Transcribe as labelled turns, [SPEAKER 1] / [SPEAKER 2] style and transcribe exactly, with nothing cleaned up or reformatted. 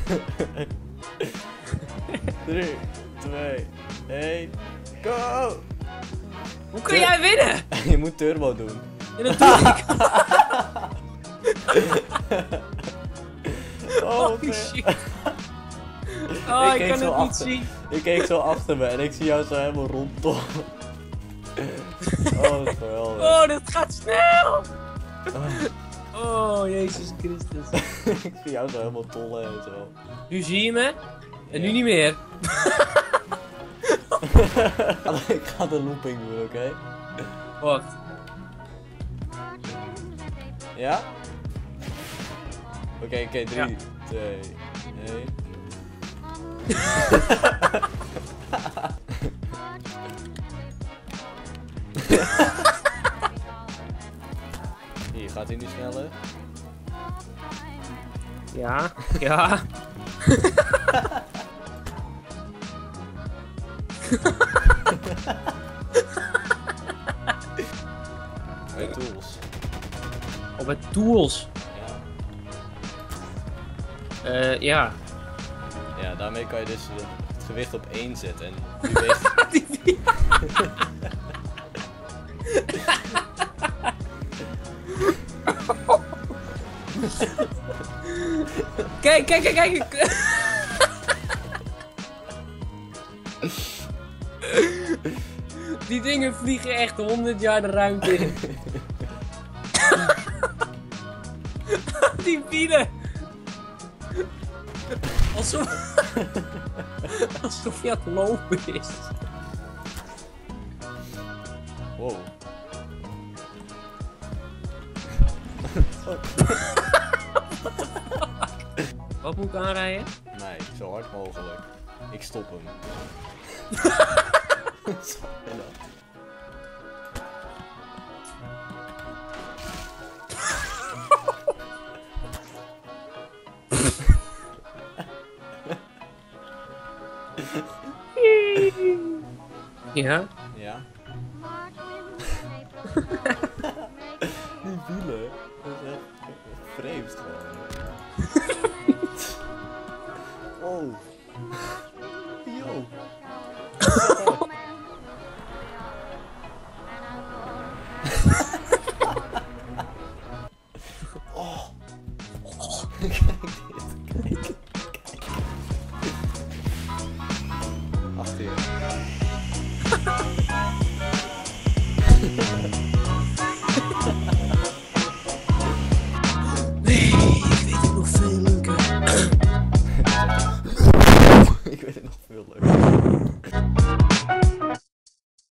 [SPEAKER 1] drie, twee, één, go!
[SPEAKER 2] Hoe kun jij winnen?
[SPEAKER 1] Je moet turbo doen.
[SPEAKER 2] Ja, dat doe ik.
[SPEAKER 1] Oh,
[SPEAKER 2] Oh
[SPEAKER 1] wat
[SPEAKER 2] shit.
[SPEAKER 1] vet.
[SPEAKER 2] Oh,
[SPEAKER 1] Ik
[SPEAKER 2] ik,
[SPEAKER 1] keek
[SPEAKER 2] kan
[SPEAKER 1] zo
[SPEAKER 2] het niet
[SPEAKER 1] achter.
[SPEAKER 2] zien.
[SPEAKER 1] Ik keek zo achter me en ik zie jou zo helemaal rondtollen. Oh, dat is geweldig.
[SPEAKER 2] Oh, dit gaat snel.
[SPEAKER 1] Oh.
[SPEAKER 2] Oh, Jezus Christus.
[SPEAKER 1] Ik zie jou zo helemaal tollen en zo.
[SPEAKER 2] Nu zie je me. En nu
[SPEAKER 1] Ja.
[SPEAKER 2] niet meer.
[SPEAKER 1] Ik ga de looping doen, oké? Okay?
[SPEAKER 2] Wacht.
[SPEAKER 1] Ja? Oké, okay, oké, okay, drie,
[SPEAKER 2] Ja.
[SPEAKER 1] twee, één. Hier, gaat hij nu sneller?
[SPEAKER 2] Ja, ja.
[SPEAKER 1] Bij tools.
[SPEAKER 2] Op het tools.
[SPEAKER 1] Ja.
[SPEAKER 2] Eh, ja.
[SPEAKER 1] Ja, daarmee kan je dus de- het gewicht op één zetten en nu weegt
[SPEAKER 2] Kijk, kijk, kijk, kijk. Die dingen vliegen echt honderd jaar de ruimte in. Die bieden. Alsof... Alsof je aan het lopen is.
[SPEAKER 1] Wow.
[SPEAKER 2] Wat moet ik aanrijden?
[SPEAKER 1] Nee, zo hard mogelijk. Ik stop hem. Zo, en dat.
[SPEAKER 2] Ja?
[SPEAKER 1] Ja. Die wielen, dat is echt vreemd gewoon. Oh. Yo. Oh. Kijk dit, kijk.